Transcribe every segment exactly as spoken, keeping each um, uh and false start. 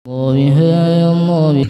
بها يا الله.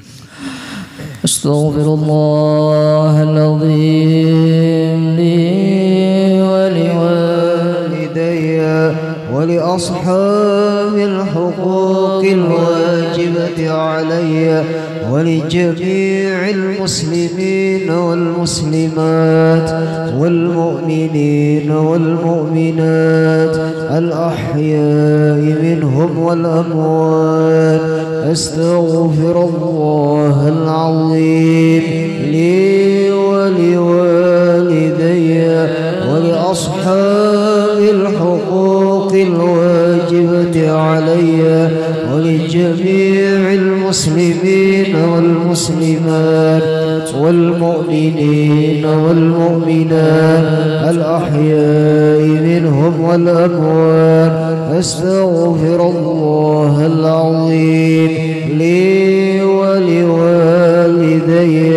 أستغفر الله العظيم لي ولوالدي ولأصحاب الحقوق الواجبة علي ولجميع المسلمين والمسلمات والمؤمنين والمؤمنات الأحياء منهم والأموات. أستغفر الله العظيم لي ولوالدي ولأصحاب الحقوق الواجبة علي ولجميع المسلمين والمسلمات والمؤمنين والمؤمنات الأحياء منهم والأموات. أستغفر الله العظيم لي ولوالدي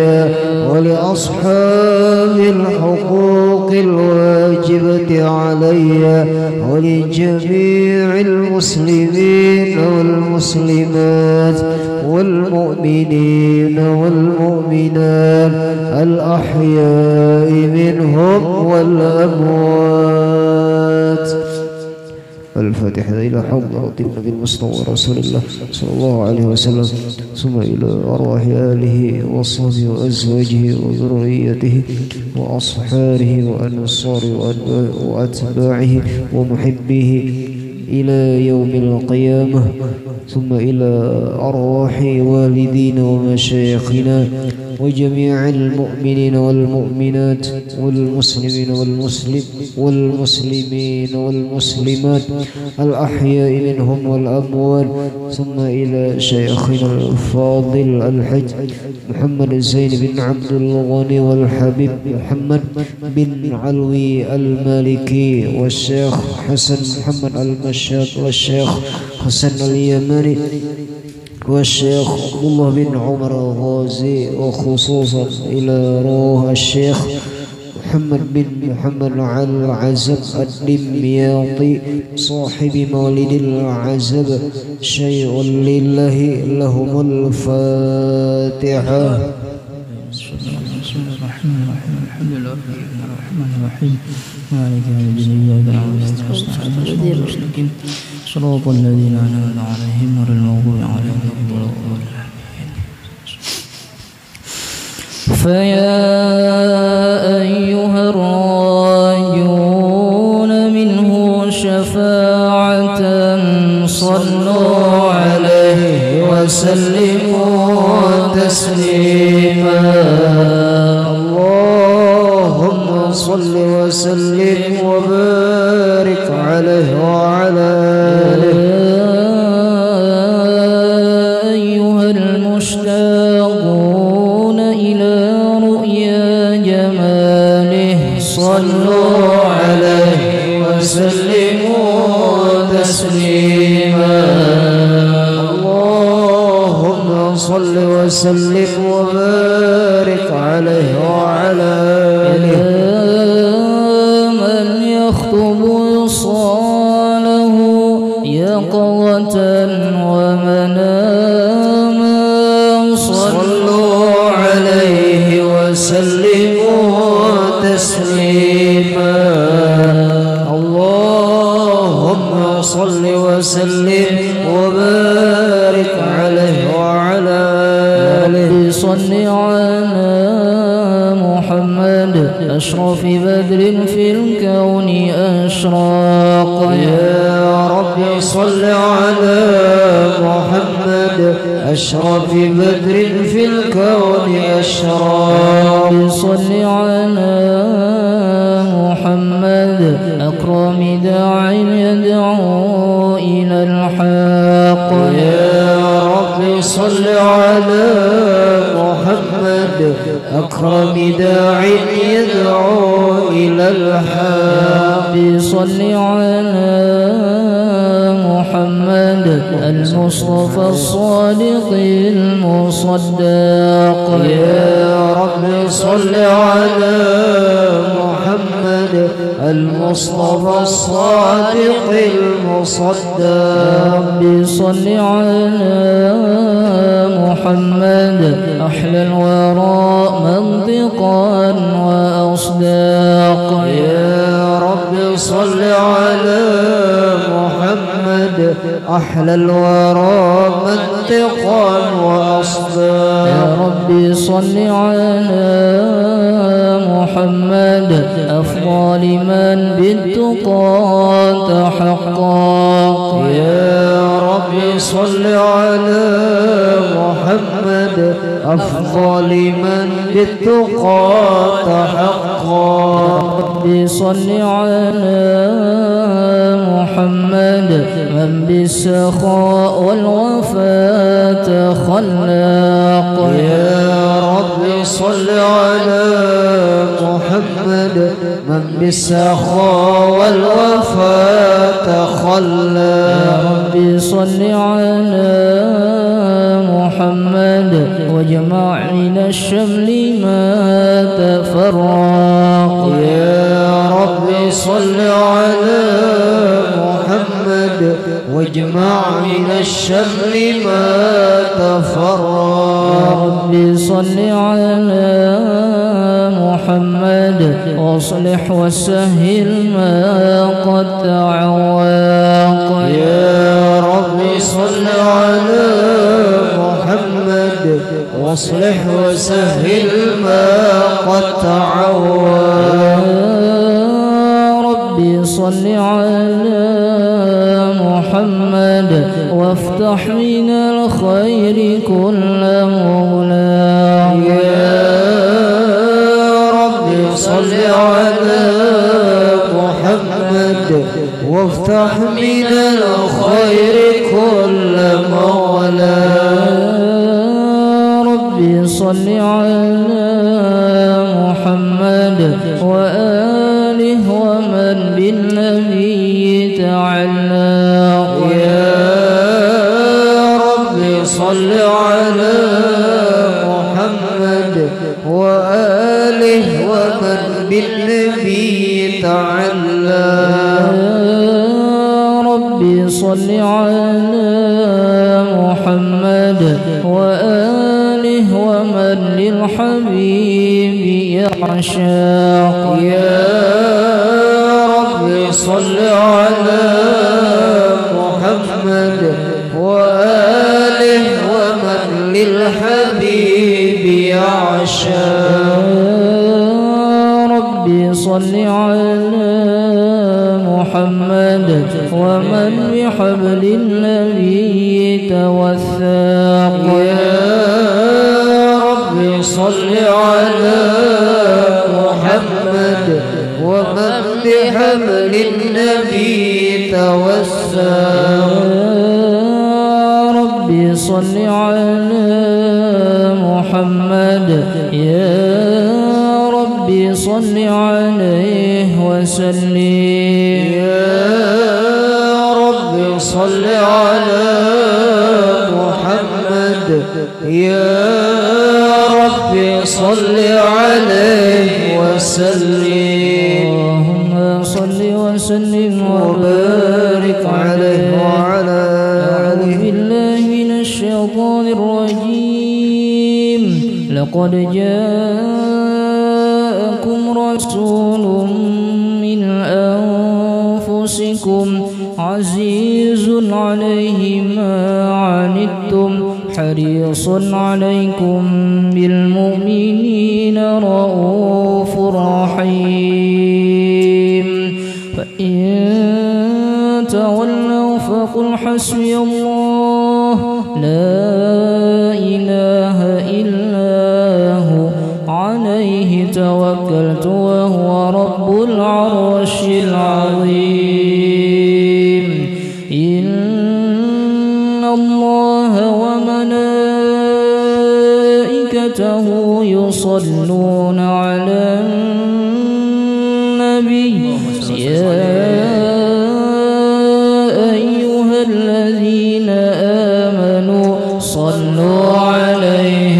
ولأصحاب الحقوق الواجبة علي ولجميع المسلمين والمسلمات والمؤمنين والمؤمنات الأحياء منهم والأموات. الفاتحة إلى حضرة النبي المصطفى رسول الله صلى الله عليه وسلم، ثم إلى أرواح آله وصحبه وأزواجه وذريته وأصحابه وأنصاره وأتباعه ومحبيه إلى يوم القيامة، ثم إلى أرواح والدينا ومشايخنا وجميع المؤمنين والمؤمنات والمسلمين والمسلم والمسلمين والمسلمات الأحياء منهم والأموات، ثم إلى شيخنا الفاضل الحج محمد زين بن عبد الغني والحبيب محمد بن علوي المالكي والشيخ حسن محمد المشاد والشيخ حسن اليماني والشيخ عبد الله بن عمر الغازي، وخصوصا إلى روح الشيخ محمد بن محمد العزب الدمياطي صاحب مولد العزب. شيء لله لهم الفاتحة. بسم الله الرحمن الرحيم. الحمد لله رب الرحمن الرحيم مالك يوم الدين. إياك نعبد وإياك نستعين المستقيم صراط الذين أنعمت عليهم غير المغضوب عليهم ولا الضالين. فيا أيها الراجون منه شفاعة صلوا عليه وسلموا تسليما. اللهم صل وسلم وبارك عليه وعلى آله. أيها المشتاقون إلى رؤيا جماله صلوا عليه وسلموا تسليما. اللهم صل وسلم وبارك عليه وعلى آله. من يخطب صاله يقظة ومناما صلوا عليه وسلموا تسليما. اللهم صل وسلم وبارك عليه وعلى آله. صل على محمد أشرف بدر في الكون أشراق. يا رب صل على محمد أشرف بدر في الكون أشراق. صل على محمد أكرم داع يدعو إلى الحق. يا رب صل على محمد أكرم داع يدعو إلى الحق. صل على محمد المصطفى الصادق المصدق. يا رب صل على محمد المصطفى الصادق المصدق. صل على محمد أحلى الورى منطقا وأصداق. يا رب صل على محمد أحلى الورى منطقا وأصداق. يا رب صل على محمد أفضل من بالتقى تحقق. يا رب صل على محمد أفضل من بالتقى تحقق. يا رب صل على محمد من بالسخاء والوفاء تخلق. يا رب صل على محمد من بالسخاء والوفاء تخلق. يا رب صل على محمد واجمع من الشمل ما تفرق. يا رب صل على محمد واجمع من الشمل ما تفرق. يا رب صل على محمد واصلح وسهل ما قد تعوق. يا رب صل على محمد واصلح وسهل ما قد تعوق. يا رب صل على محمد وافتح من الخير كل مولاه. يا رب صل على محمد وافتح من الخير كل مولاه. يا رب صل على محمد وآله ومن بالنبي تعلق. يا رب صل على محمد وآله ومن بالنبي تعلق. يا رب صل على محمد وآله ومن للحبيب يعشق. يا رب صل على محمد وآله ومن للحبيب يعشق. يا رب صل على محمد ومن بحبل النبي توثق. يا رب صل على محمد ومن بحبل النبي توثق. يا رب صل على محمد يا رب صل عليه وسلم. يا رب صل على محمد يا رب صل عليه وسلم. اللهم صل وسلم وبارك عليه وعلى آله. بالله من الشيطان الرجيم. لقد جاءكم رسول من أنفسكم عزيز عليه ما عنتم حريص عليكم بالمؤمنين رؤوف رحيم. فإن تولوا فقل حسبي الله لا إله إلا هو عليه توكلت وهو رب العرش العظيم. إن الله وملائكته يصلون على النبي يا أيها الذين آمنوا صلوا عليه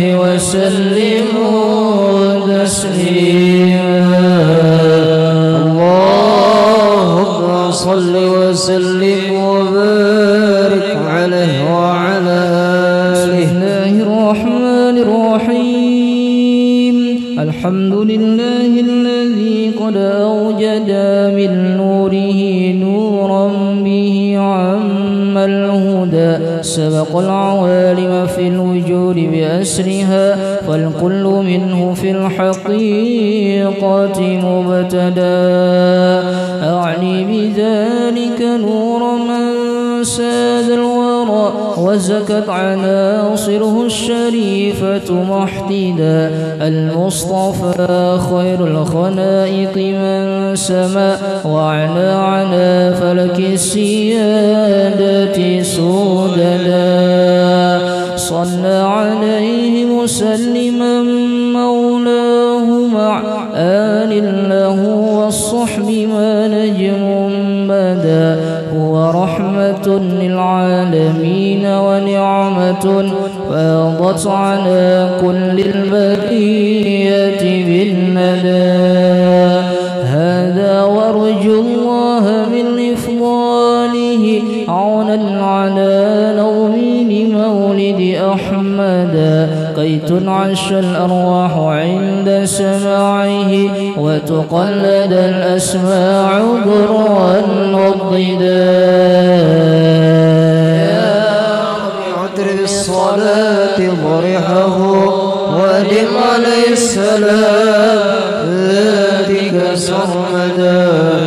وسلموا تسليما. اللهم صل وسلم وبارك عليه وعلى آله. الرحمن الرحيم الحمد لله الذي قد أوجد من نوره نورا به عم الهدى سبق العوالم في الوجود بأسرها فالكل منه في الحقيقة مبتدا أعني بذلك نور من ساد الورى وزكت عناصره الشريفة محتدا المصطفى خير الخلائق من سما وعلى على فلك السيادة سوددا صلى عليه مسلما مولاه مع آل له والصحب ما نجم بدا هو رحمة للعالمين ونعمة فاضت على كل البرية بالندى هذا وارجو الله من إفضاله عونا على نظم لمولد أحمد كي تنعش الأرواح عند سماعه وتقلد الأسماع ضرا والضدا بعطر الصلاة ضرحه ودم عليه السلام ذاتك سرمدا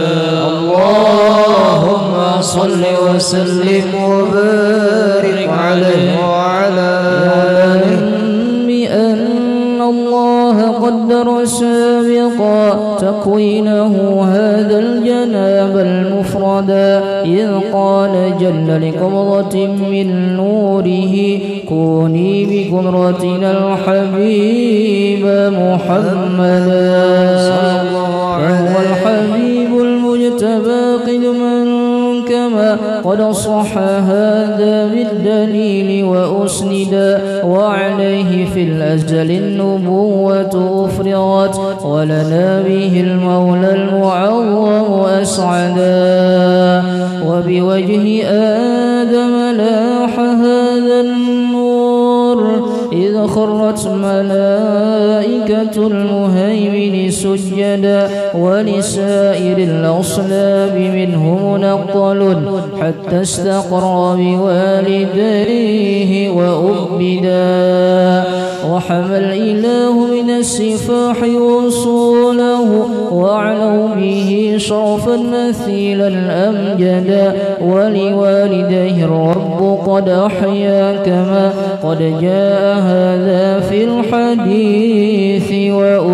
اللهم صل وسلم وبارك عليه وعلى آله بأن الله قدر سابقا تكوينه هذا الجناب المفردا إذ قال جل لقبضة من نوره كوني بقدرتنا الحبيب محمدا فهو الحبيب المجتبى قدما كما قد صح هذا بالدليل وأسندا وعليه في الأزل النبوة أفرغت ولنا به المولى المعظم أسعدا وبوجه آدم لاح هذا النور إذ خرت ملائكة المهيمن سجدا ولسائر الأصلاب منه منقل حتى استقر بوالديه وأبدا وحمى الإله من السفاح وصوله وعلوا به شرفا مثيلا أمجدا ولوالديه الرب قد أحيا كما قد جاء هذا في الحديث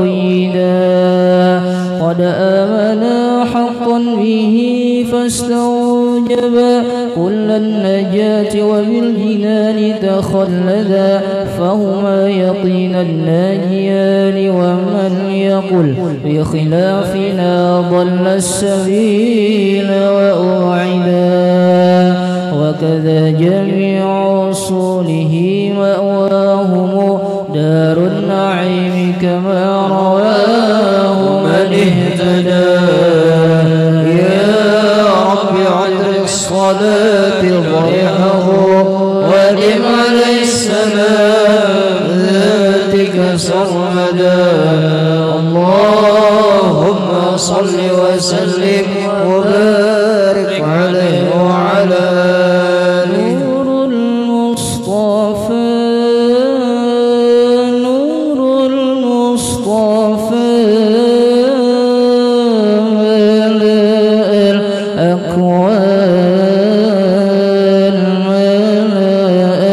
وأيدا قد آمنا حقا به فاستوجبا كل النجاة وبالجنان تخلدا فهما يقين الناجيان ومن يقل بخلافنا ضل السبيل وأوعدا وكذا جميع أصوله مأواهم دار النعيم كما رواه من اهتدى يا رب عطر الصلاة ضرحه ودم عليه السلام ذاتك سرمدا اللهم صل وسلم وبارك عليه وعلى نور المصطفى نور المصطفى ملأ الأكوان ملأ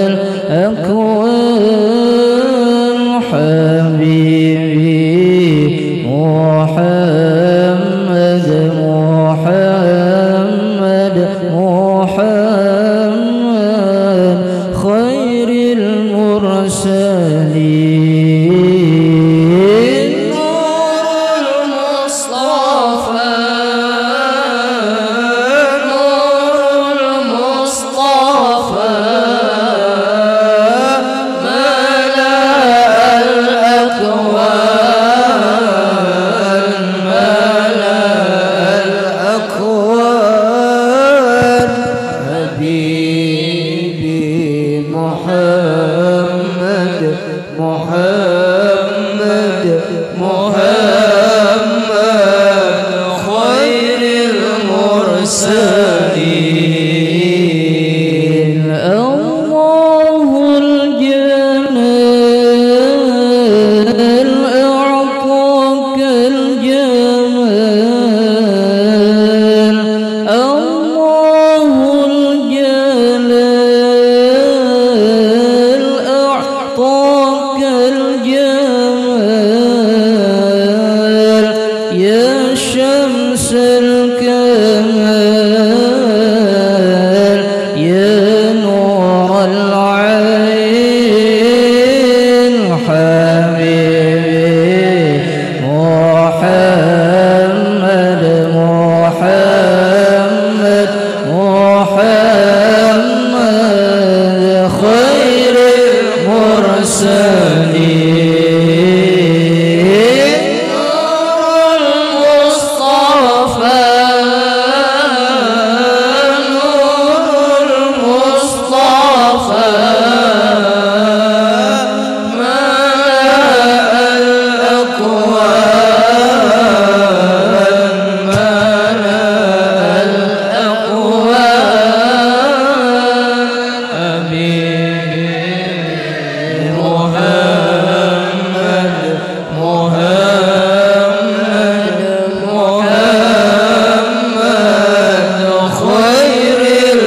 الأكوان حبيبي محمد محمد محمد خير المرسلين نور المصطفى نور المصطفى ملأ الأكوان ملأ الأكوان حبيبي محمد محمد محمد خير المرسلين. الله الجلال أعطاك الجمال، الله الجلال أعطاك الجمال، يا شمس الكمال، يا نور العين، حبيبي محمد محمد محمد خير المرسلين. نور المصطفى نور المصطفى ملأ الأكوان ملأ الأكوان. حبيبي محمد محمد محمد خير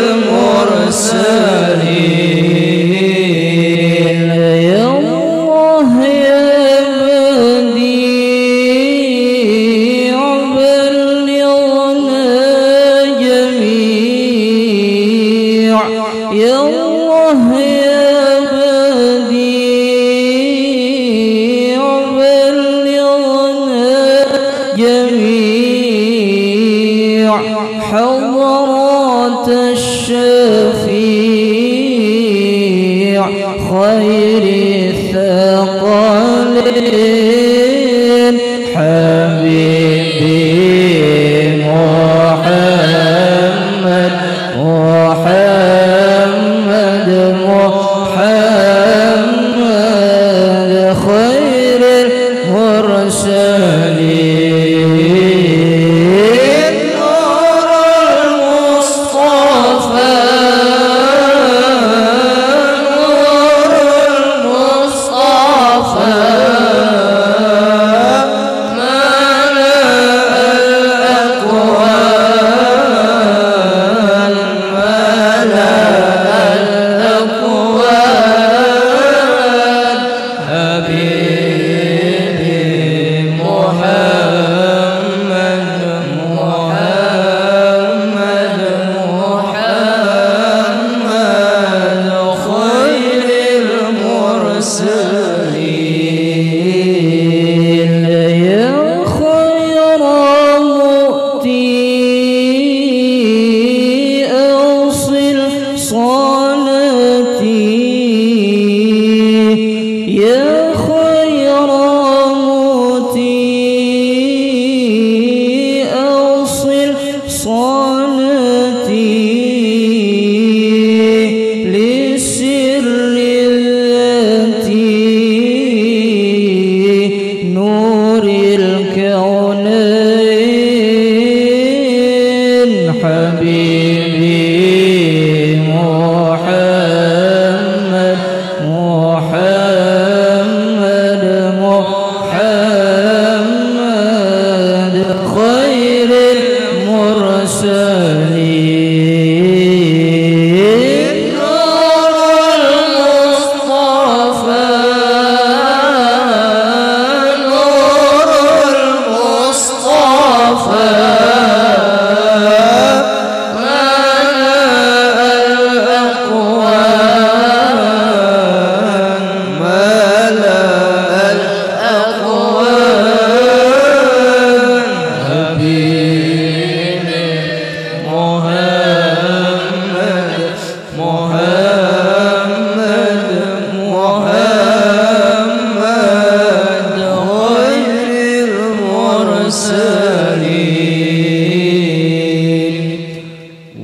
المرسلين. يا الله يا بديع بلغنا جميع، يا الله يا بديع بلغنا جميع حضرات الشفيع خير الثقلين. حبيبي محمد محمد محمد خير المرسلين. نور المصطفى نور المصطفى ملأ الأكوان ملأ الأكوان. حبيبي محمد محمد محمد خير المرسلين. يا خير مؤتي أوصل صلاتي، يا خير مؤتي أوصل صلاتي لسر الذاتي نور الكونين. حبيبي محمد محمد محمد خير المرسلين. نور المصطفى نور المصطفى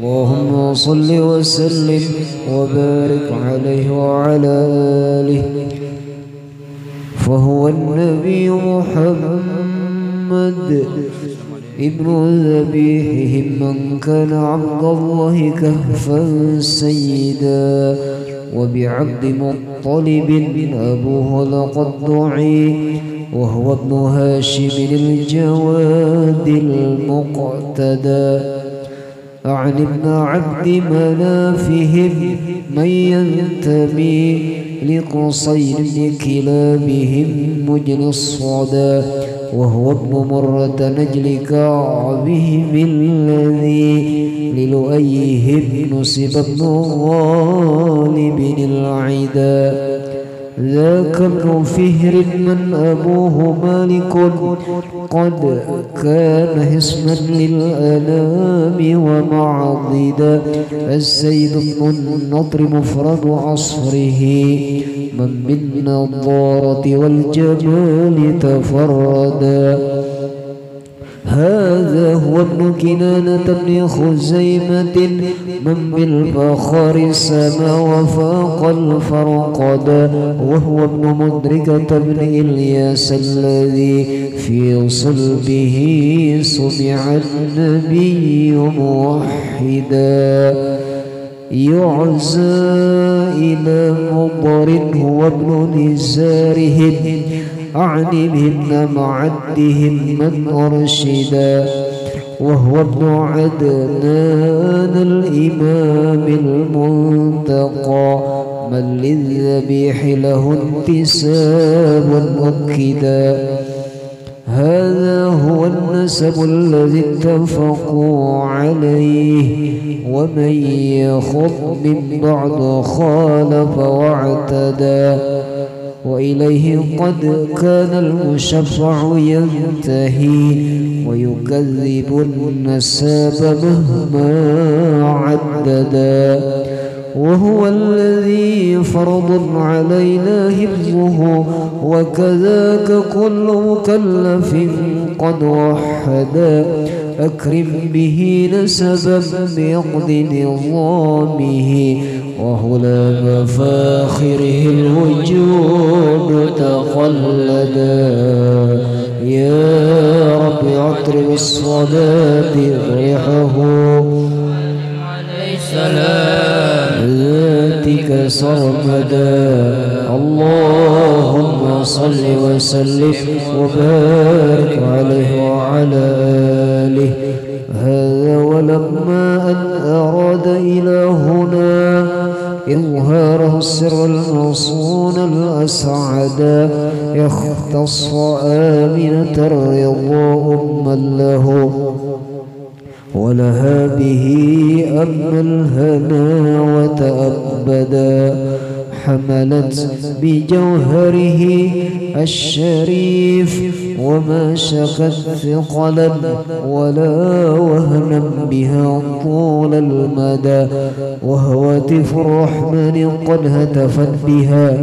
صل وسلم وبارك عليه وعلى آله فهو النبي محمد ابن ذبيحهم من كان عبد الله كهفا سيدا وبعبد مطلب أبوه لقد دعي وهو ابن هاشم الجواد المقتدى عن ابن عبد منافهم من ينتمي لقصي لكلابهم مجل الصدى وهو ابن مرة نجل كعبهم الذي للؤيهم نسب ابن غالب العدا ذاك ابن فهر من أبوه مالك قد كان اسما للأنام ومعضدا السيد بن النضر مفرد عصره من بالنضارة والجمال تفردا هذا هو ابن كنانة بن خزيمة من بالفخر سما وفاق الفرقدا وهو ابن مدركة بن إلياس الذي في صلبه سمع النبي موحدا يعزى إلى مضر هو ابن نزارهم أعني بهن معدهم من أرشدا وهو ابن عدنان الإمام المنتقى من للذبيح له انتساب أكدا هذا هو النسب الذي اتفقوا عليه ومن يخض من بعد خالف واعتدى وإليه قد كان المشفع ينتهي ويكذب النساب مهما عددا وهو الذي فرض علينا حفظه وكذاك كل مكلف قد وحدا أكرم به نسبا بيقض نظامه وهلا مفاخره الوجود تخلدا يا رب عطر بالصلاة ريحه عليه السلام ذاتك سرمدا اللهم صل وسلم وبارك عليه وعلى آله هذا ولما أن أراد إلهنا إظهاره السر المصون الأسعدا يختص آمنة الرضا أما له ولها به أمن الهنا وتأبدا حملت بجوهره الشريف وما شكت ثقلا ولا وهنا بها طول المدى وهواتف الرحمن قد هتفت بها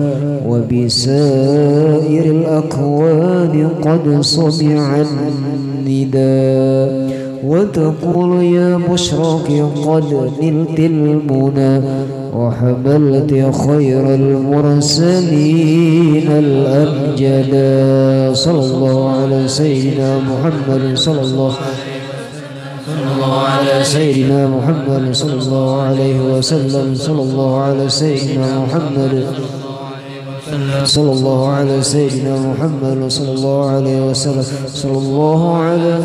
وبسائر الأكوان قد سمع النداء وتقول يا بشراك قد نلت المنى وحملت خير المرسلين الأمجدا صلى الله على سيدنا محمد صلى الله على سيدنا محمد صلى الله عليه وسلم صلى الله على سيدنا محمد صلى الله على سيدنا محمد صلى الله عليه وسلم صلى الله على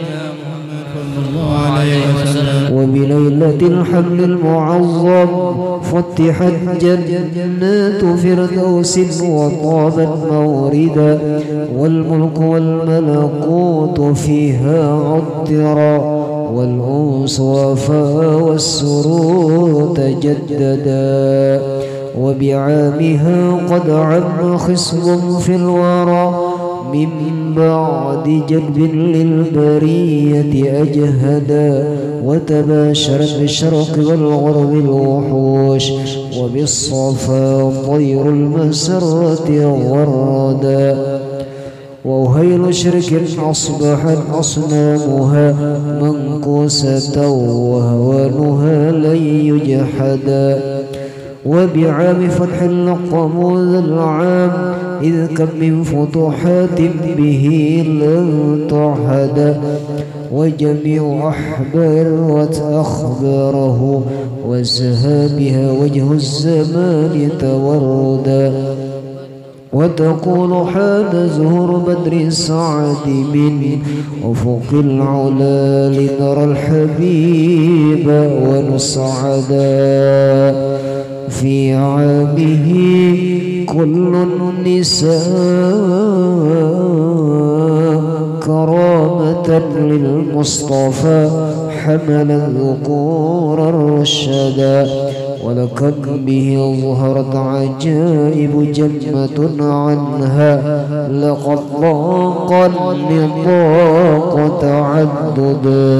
وبليلة الحمل المعظم فتحت جنات فردوس وطابت موردا والملك والملكوت فيها عطرا والأنس وفا والسرور تجددا وبعامها قد عم خصم في الورى من بعد جلب للبرية أجهدا وتباشرت بالشرق والغرب الوحوش وبالصفا طير المسرة غردا وهيل شرك أصبحت أصنامها منكوسة وهوانها لن يجحدا وبعام فتح لقموا ذا العام إذ كم من فتوحات به لن تعهد وجميع أحبار وأخباره وسهى بها وجه الزمان توردا وتقول حان زهر بدر السعد من أفق العلا لنرى الحبيب ونسعدا في عامه كل النساء كرامة للمصطفى حمل الذكور الرشدا ولكم به ظهرت عجائب جنة عنها لقد ضاق النطاق تعددا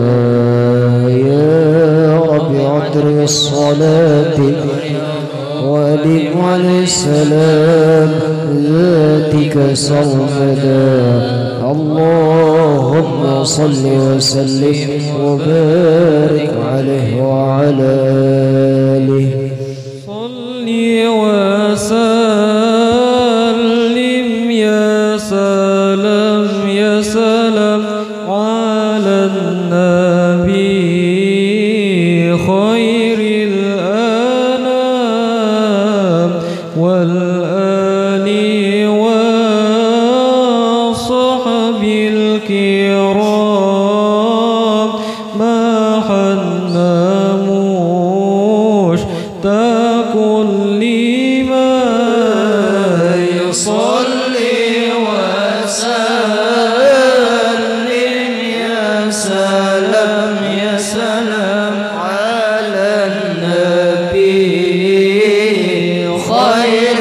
يا رب عطر الصلاة وآله عليه السلام ذاتك سرمدا اللهم صل وسلم وبارك عليه وعلى آله صل وسلم يا سلام يا سلام على النبي خير الأنام والآل والصحب الكرام ما حنموش تكن لما يصلي وسلم يا سلام يا سلام على النبي خير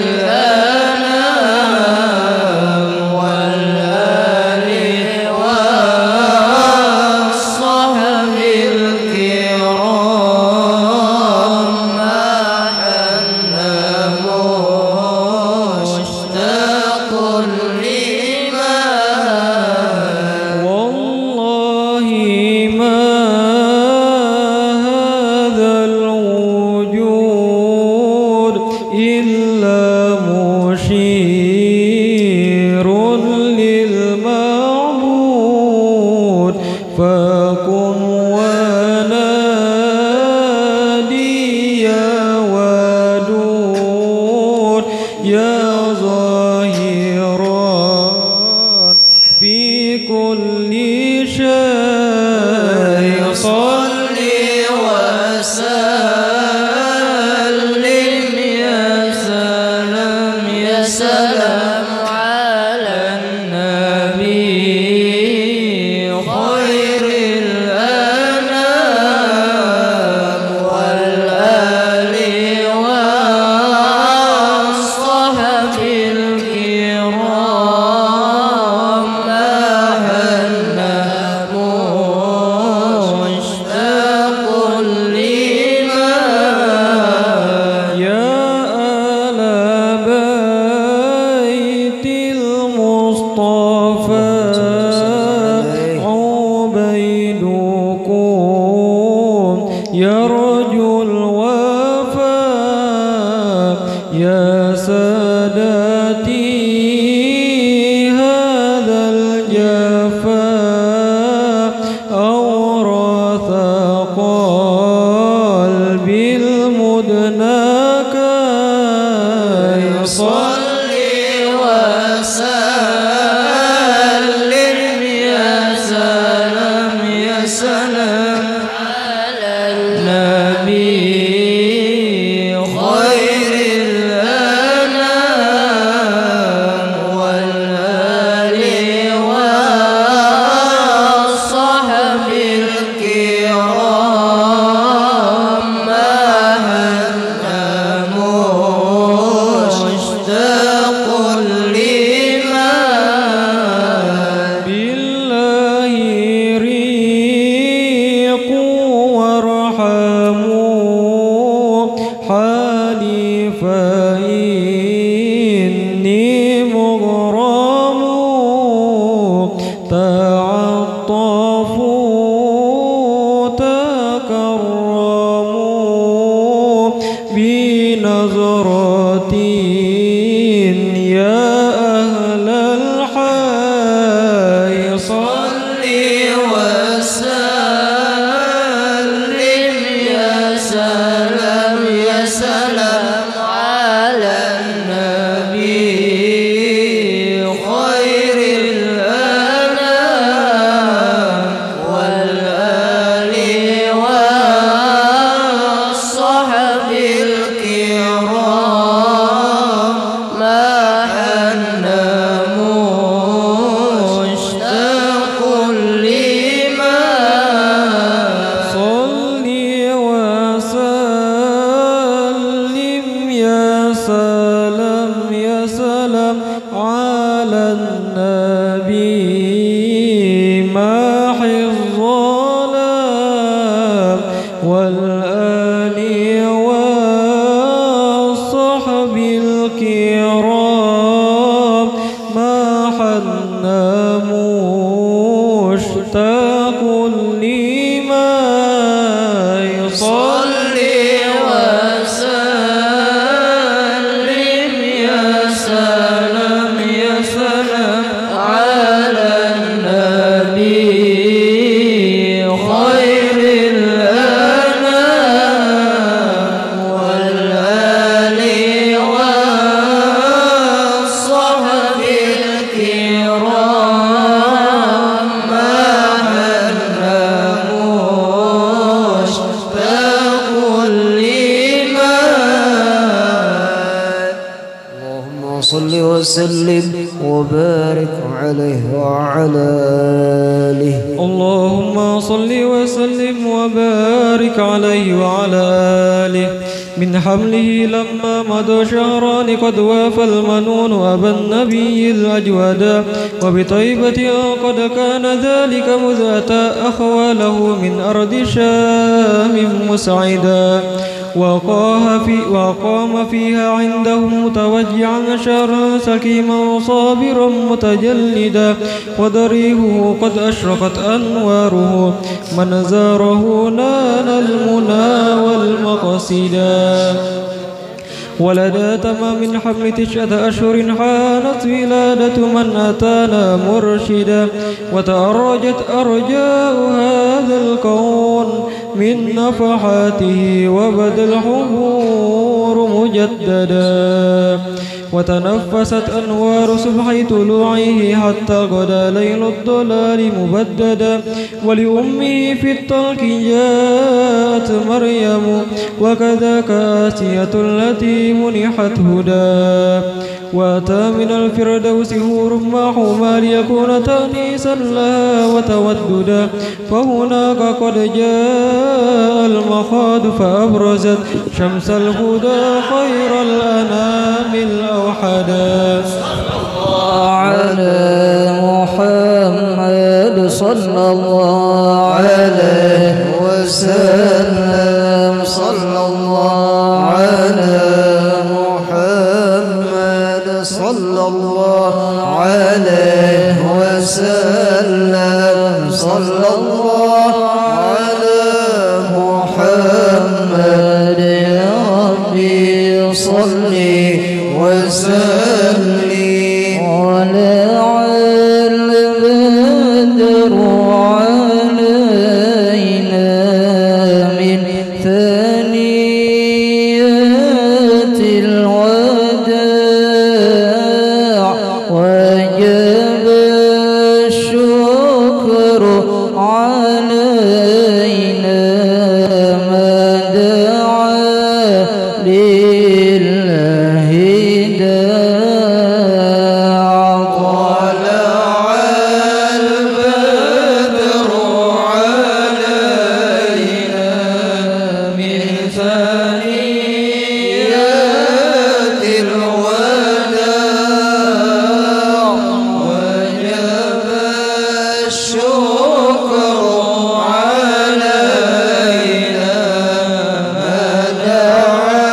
الأنام والآل والصحب الكرام ما حنموش تقل لما والله ما هذا الوجود إلا مشير للمعبود فكن ونادي يا ودود يا ظاهرا في كل شيء صل وسلم يا سلام يا سلام على النبي خير الأنام والآل والصحب الكرام ما حنموش تقل لما يا آل بيت المصطفى عبيدكم يرجو الوفاء يا سادتي هذا الجفاء أورث قلبي المدناك يصلي وسلم يا سلام يا سلام على النبي خير الأنام والآل والصحب الكرام ما حنموش تقل لما بالله ريقوا وارحموا حالي فإني مغرم تعطفوا تكرموا بي سلام يا سلام على النبي محي الظلام والآل والصحب الكرام ما حن مشتاق لما يصلي وسلم يا سلام يا سلام على النبي خير الأنام والآل والصحب الكرام ما حن مشتاق لما. اللهم صل وسلم وبارك عليه وعلى آله. اللهم صل وسلم وبارك عليه وعلى آله. من حمله لما مضى شهران قد وافى المنون أبا النبي الأجودا وبطيبة قد كان ذلك مذ أتى أخواله من أرض شام مسعدا وقاه في وقام فيها عندهم متوجعا شهرا سكيما صابرا متجلدا وضريحه قد أشرقت أنواره من زاره نال المنى والمقصدا. ولدى تمام الحمل تسعة أشهر حانت ولادة من أتانا مرشدا وتأرجت أرجاء هذا الكون من نفحاته وبدا الحبور مجددا وتنفست أنوار صبح طلوعه حتى غدا ليل الضلال مبددا. ولأمه في الطلق جاءت مريم وكذاك آسية التي منحت هدى وأتى من الفردوس هور معهما ليكون تأنيسا لها وتوددا. فهناك قد جاء المخاض فأبرزت شمس الهدى خير الأنام الأوحدا. على محمد صلى الله عليه وسلم صلى الله على محمد صلى الله عليه وسلم صلى الله على محمد يا ربي صل وسلم ولع البدر علينا من ثنيات الوداع وجب الشكر علينا ما دعا لله داع. طلع البدر علينا من ثنيات الوداع وجب الشكر علينا ما دعا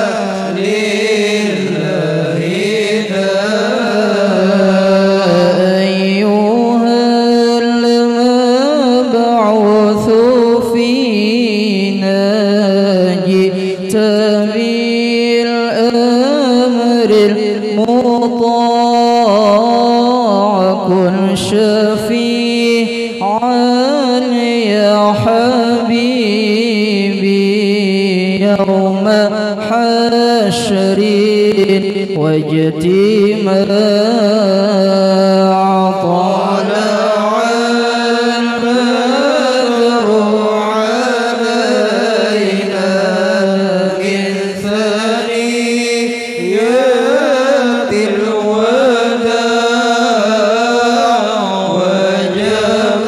لله داع. أيها المبعوث فينا جئت بالأمر المطاع كن شفيعا يا حبيبي يوم حشر واجتماع. طلع البدر علينا من ثنيات الوداع وجب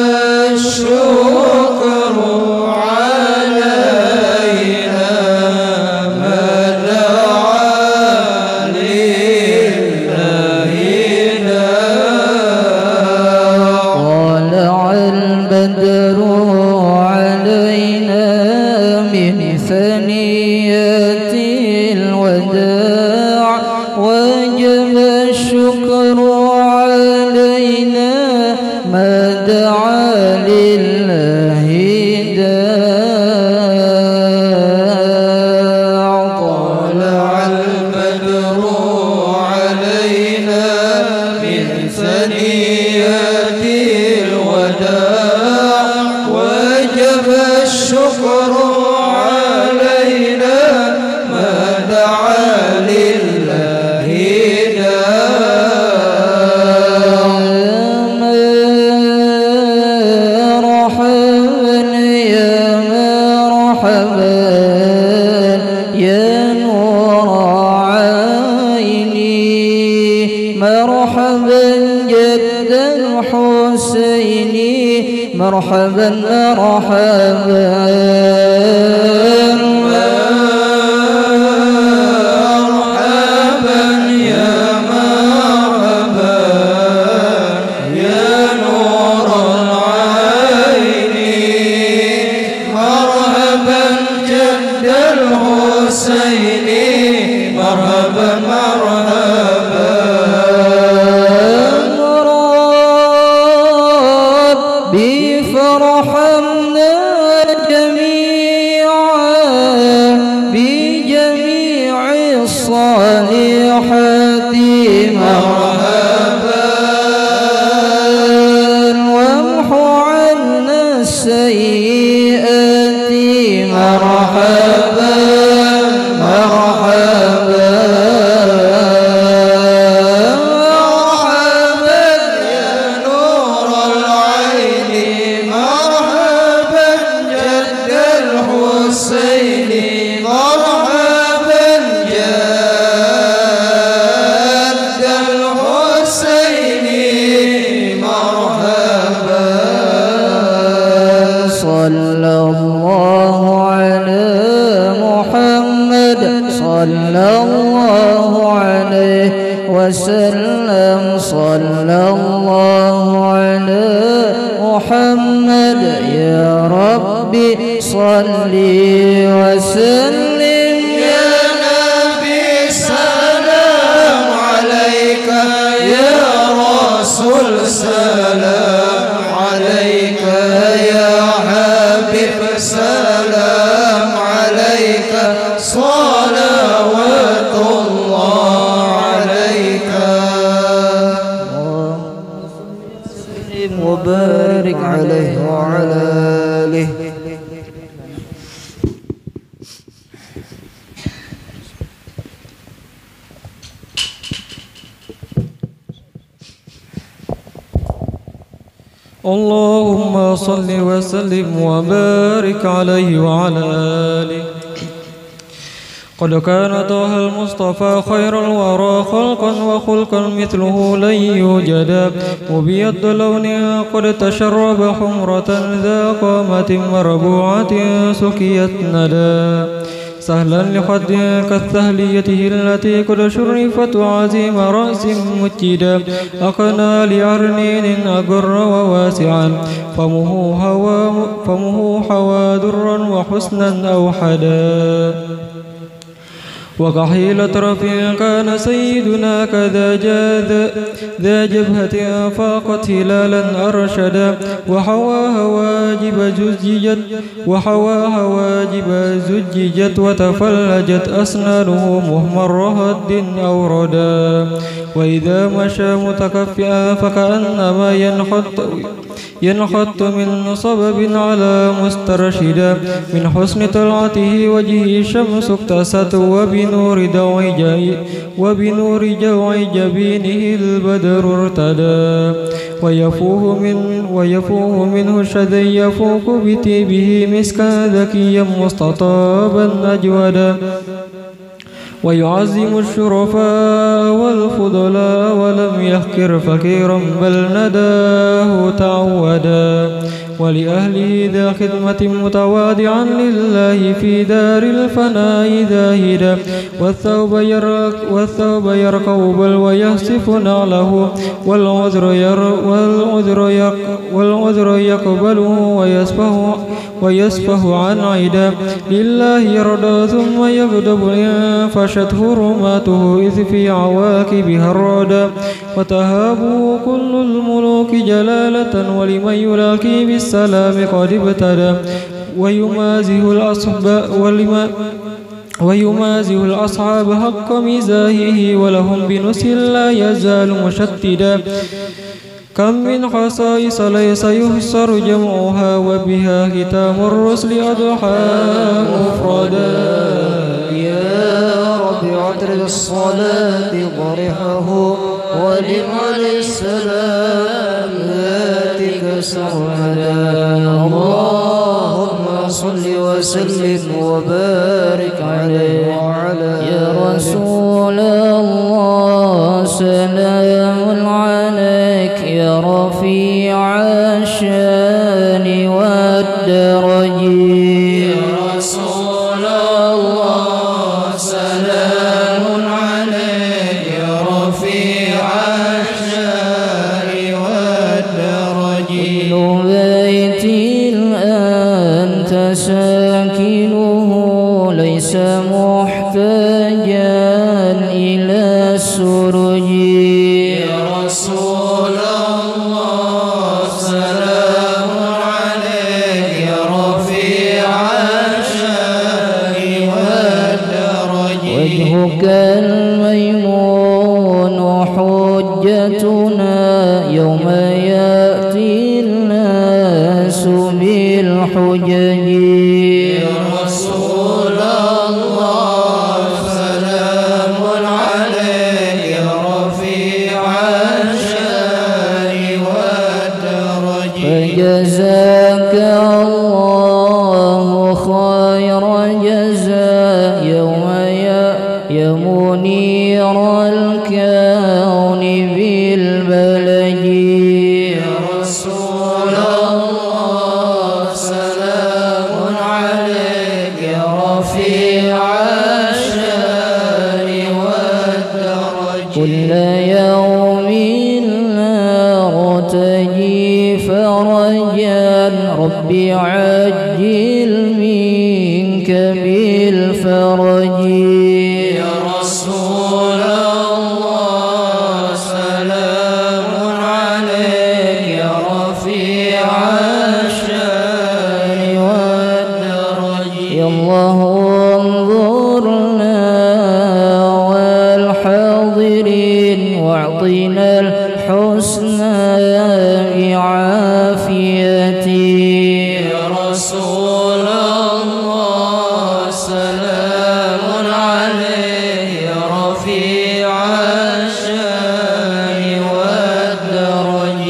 الشكر علينا ما دعا وجب الشكر علينا ما دعا لله داع. طلع البدر علينا من ثنيات الوداع وجب الشكر علينا ما دعا لله داع. يا مرحبا يا نور عيني، مرحبا جد الحسين، مرحبا مرحبا فرحمنا جميعا بجميع الصالحات مرحبا، وامحو عنا السيئات مرحبا مرحبا. صلى الله على محمد صلى الله عليه وسلم، صلى الله على محمد يا ربي صل وسلم يا نبي سلام عليك يا رسول سلام عليك يا حبيب سلام عليك صلوات الله عليك. وبارك عليه وعلى آله. اللهم صل وسلم وبارك عليه وعلى آله. قد كان طه المصطفى خير الورى خلقا وخلقا مثله لن يوجد، وبيض لونها قد تشرب حمرة ذا قامة مربوعة سكيت ندى، سهلا لخد كالثهليته التي قد شرفت عزيم رأس مجدا، أقنى لعرنين أقر وواسعا فمه هوى فمه حوى درا وحسنا أوحدا، وكحيل رفيع كان سيدنا كذا جاذ ذا جبهة فاقت هلالا أرشدا، وحوى هواجب زججت وحوى هواجب زججت وتفلجت أسنانه مهمر هد أوردا، وإذا مشى متكفئا فكأنما ينحط ينحط من صبب على مسترشدا، من حسن طلعته وجهه شمس اكتست وبنور دوي وبنور جوع جبينه البدر ارتدى، ويفوه من ويفوه منه شذي يفوق بطيبه مسكا ذكيا مستطابا أجودا، ويعظم الشرفاء والفضلاء ولم يحكر فكيرا بل نداه تعودا، ولأهله ذا خدمة متواضعا لله في دار الفناء زاهدا والثوب يرق والثوب يرقب بل ويخسف نعله والعذر ير والعذر يق والعذر يقبله ويسفه ويسفه عن عدا لله يرضى ثم يغضب إن فشت حرماته إذ في عواقبها الردى وتهابه كل الملوك جلالة ولمن يلاقي بالسلام قد ابتدى ويمازه الأصحاب ولما ويمازه الأصحاب حق مزاهه ولهم بنص لا يزال مشتدا كم من خصائص ليس يحصر جمعها وبها ختام الرسل أضحى مفردا يا رب عطر الصلاة ضرحه ولمن السلام ذاتك سرمدا اللهم صل وسلم وبارك عليه وعلى يا رسول الله سلام عليك يا رفيع الشان والدرج يا رسول الله سلام عليك يا رفيع الشان والدرج كل بيت أنت ساكنه ليس محتاجا إلى السرج يا رسول الله سلام عليك يا رفيع الشان والدرج وجهك الميمون حجتنا يوم يأتي الناس بالحجج يا رسول الله سلام عليك يا رفيع الشان والدرج فجزاك الله خير جزاء يوم يا منير الكون بالبلج يا رسول الله سلام عليك يا رفيع الشان والدرج كل يوم نرتجي فرجا ربي عجل منك بالفرج يا رسول الله سلام عليك يا رفيع الشان والدرج يا الله انظرنا والحاضرين واعطنا الحسنى بعافيتي يا رسول الله سلام عليك يا رفيع الشان والدرج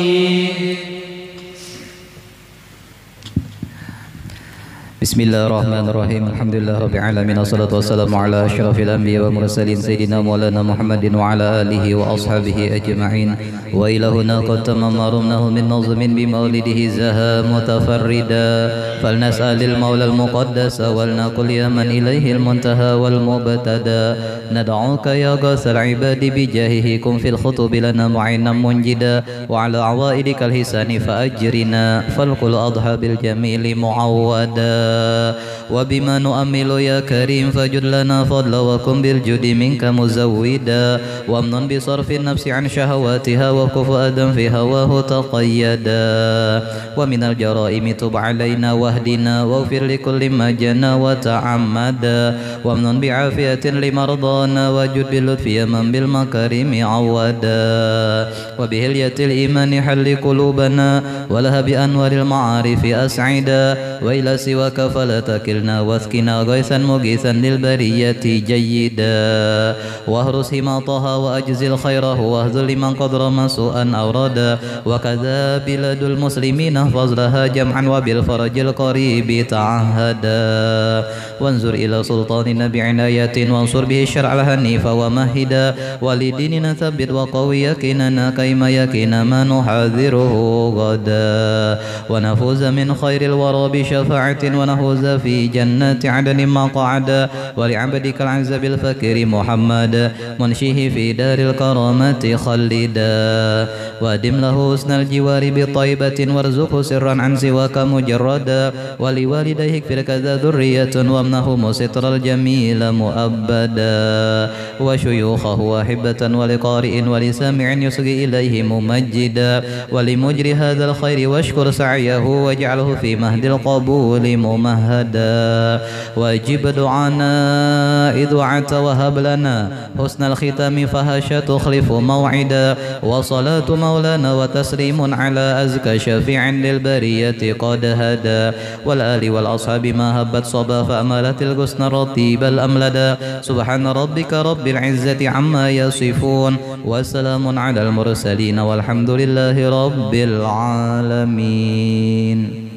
بسم الله الرحمن الرحيم الحمد لله رب العالمين والصلاة والسلام على أشرف الأنبياء والمرسلين سيدنا مولانا محمد وعلى آله وأصحابه أجمعين وإلى هنا قد تم ما رمناه من نظم بمولده زها متفردا فلنسأل المولى المقدس ولنقل يا من إليه المنتهى والمبتدا ندعوك يا غاث العباد بجاهه كن في الخطب لنا معينا منجدا وعلى عوائدك الحسان فأجرنا فالقل أضحى بالجميل معودا وبما نؤمل يا كريم فجد لنا فضلا وكن بالجود منك مزودا وامن بصرف النفس عن شهواتها وكف أدم في هواه تقيدا ومن الجرائم تب علينا واهدنا واغفر لكل ما جنى وتعمدا وامن بعافية لمرضانا وجد باللطف يا من بالمكارم عودا وبهلية الإيمان حل قلوبنا ولها بأنوار المعارف أسعدا وإلى سواك فلا تكلنا واثكنا غيثا مغيثا للبرية جيدا واهرس هماطها وأجزل خيره واهذل لمن قد رمى سوءا أورادا وكذا بلاد المسلمين احفظ لها جمعا وبالفرج القريب تعهدا وانظر إلى سلطاننا بعناية وانصر به الشرع الهنيف ومهدا ولديننا ثبت وقوي يقيننا كيما يقين ما نحذره غدا ونفوز من خير الورى بشفاعة ونفوز في جنات عدن مقعدا ولعبدك العز بالفكر محمد منشيه في دار الكرامة خلدا وادم له حسن الجوار بطيبة وارزقه سرا عن سواك مجردا ولوالديه اغفر كذا ذرية وامنهم ستر الجميل مؤبدا وشيوخه وأحبة ولقارئ ولسامع يصغي إليه ممجدا ولمجري هذا الخير واشكر سعيه واجعله في مهد القبول ممهدا واجب دعانا إذ وعدت وهب لنا حسن الختام فهش تخلف موعدا وصلاة مولانا وتسليم على أزكى شفيع للبرية قد هدى والآل والأصحاب ما هبت صبا فأملت الغصن الرطيب الأملدا سبحان ربك رب العزة عما يصفون وسلام على المرسلين والحمد لله رب العالمين.